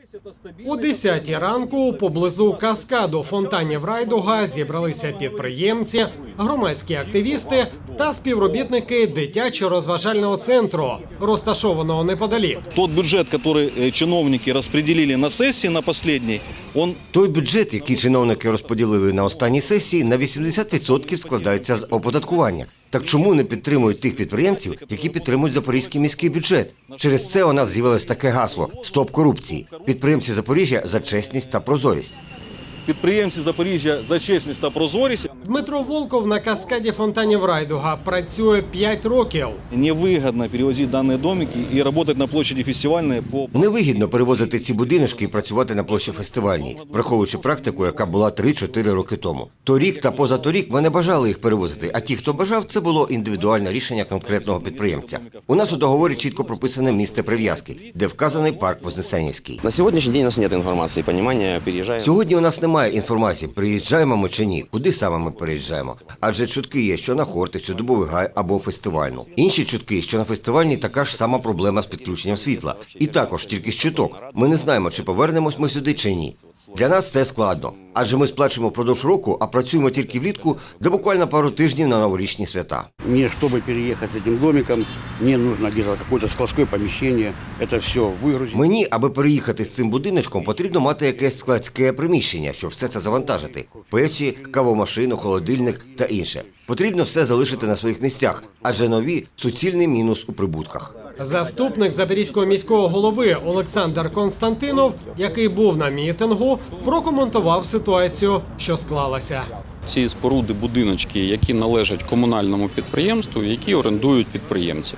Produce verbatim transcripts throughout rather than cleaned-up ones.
О десятій ранку поблизу каскаду фонтанів Райдуга зібралися підприємці, громадські активісти та співробітники дитячо-розважального центру, розташованого неподалік. Тот бюджет, який чиновники розподілили на сесії на останній, он... Той бюджет, який чиновники розподілили на останній сесії, на вісімдесят відсотків складається з оподаткування. Так чому не підтримують тих підприємців, які підтримують Запорізький міський бюджет? Через це у нас з'явилось таке гасло «Стоп корупції». Підприємці Запоріжжя за чесність та прозорість. Підприємці Запоріжжя за чесність та прозорість. Дмитро Волков на каскаді фонтанів Райдуга працює п'ять років. Невигідно перевозити дані домики і працювати на площаді фестивальної. По... Невигідно перевозити ці будиночки і працювати на площі фестивальній, враховуючи практику, яка була три-чотири роки тому. Торік та позаторік ми не бажали їх перевозити, а ті, хто бажав, це було індивідуальне рішення конкретного підприємця. У нас у договорі чітко прописане місце прив'язки, де вказаний парк Вознесенівський. На сьогоднішній день у нас немає інформації, розуміння, переїжджаємо. Сьогодні у нас немає інформації, приїжджаємо ми чи ні, куди саме ми переїжджаємо. Адже чутки є, що на Хортицю, Дубовий Гай або фестивальну. Інші чутки, що на фестивальній така ж сама проблема з підключенням світла. І також тільки з чуток. Ми не знаємо, чи повернемось ми сюди, чи ні. Для нас це складно, адже ми сплачуємо впродовж року, а працюємо тільки влітку, де буквально пару тижнів на новорічні свята. Мені, щоб переїхати цим домиком, мені потрібно якесь складське приміщення, це все вигрузити. Мені, аби переїхати з цим будиночком, потрібно мати якесь складське приміщення, щоб все це завантажити. Печі, кавомашину, холодильник та інше. Потрібно все залишити на своїх місцях, адже нові – суцільний мінус у прибутках. Заступник Запорізького міського голови Олександр Константинов, який був на мітингу, прокоментував ситуацію, що склалася. Ці споруди, будиночки, які належать комунальному підприємству, які орендують підприємці.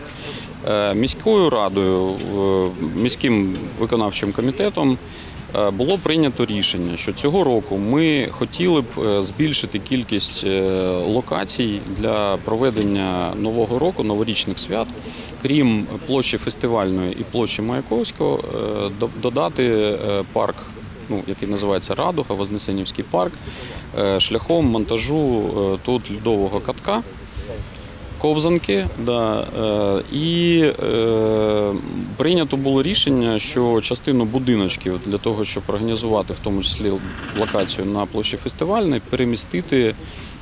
Міською радою, міським виконавчим комітетом було прийнято рішення, що цього року ми хотіли б збільшити кількість локацій для проведення Нового року, новорічних свят. Крім площі Фестивальної і площі Маяковського, додати парк, ну, який називається Радуга, Вознесенівський парк, шляхом монтажу тут льодового катка, ковзанки. Да, і е, прийнято було рішення, що частину будиночків для того, щоб організувати в тому числі локацію на площі Фестивальної, перемістити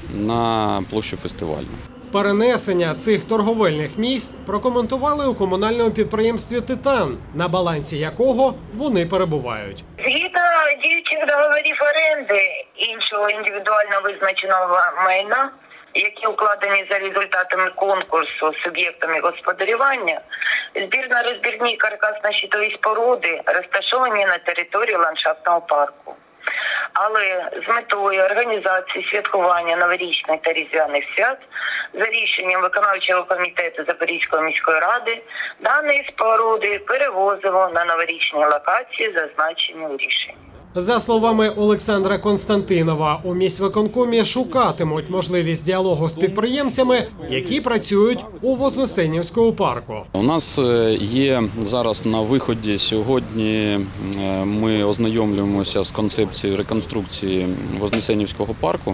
на площу Фестивальну. Перенесення цих торговельних місць прокоментували у комунальному підприємстві «Титан», на балансі якого вони перебувають. Згідно діючих договорів оренди іншого індивідуально визначеного майна, які укладені за результатами конкурсу суб'єктами господарювання, збірно-розбірні каркасно-щитові споруди розташовані на території ландшафтного парку. Але з метою організації святкування новорічних та різдвяних свят за рішенням виконавчого комітету Запорізької міської ради дані споруди перевозимо на новорічні локації, зазначені у рішенні. За словами Олександра Константинова, у міськвиконкомі шукатимуть можливість діалогу з підприємцями, які працюють у Вознесенівському парку. У нас є зараз на виході сьогодні, ми ознайомлюємося з концепцією реконструкції Вознесенівського парку.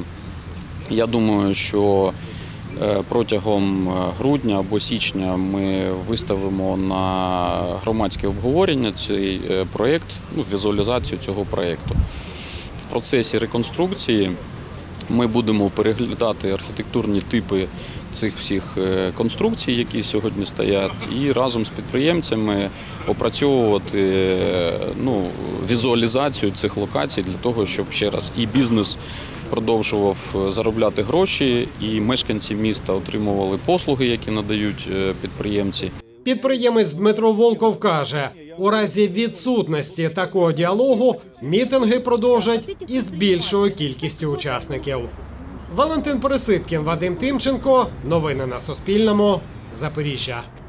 Я думаю, що протягом грудня або січня ми виставимо на громадське обговорення цей проєкт, ну, візуалізацію цього проєкту. В процесі реконструкції ми будемо переглядати архітектурні типи цих всіх конструкцій, які сьогодні стоять, і разом з підприємцями опрацьовувати, ну, візуалізацію цих локацій для того, щоб ще раз і бізнес продовжував заробляти гроші, і мешканці міста отримували послуги, які надають підприємці. Підприємець Дмитро Волков каже, у разі відсутності такого діалогу мітинги продовжать із більшою кількістю учасників. Валентин Пересипкін, Вадим Тимченко. Новини на Суспільному. Запоріжжя.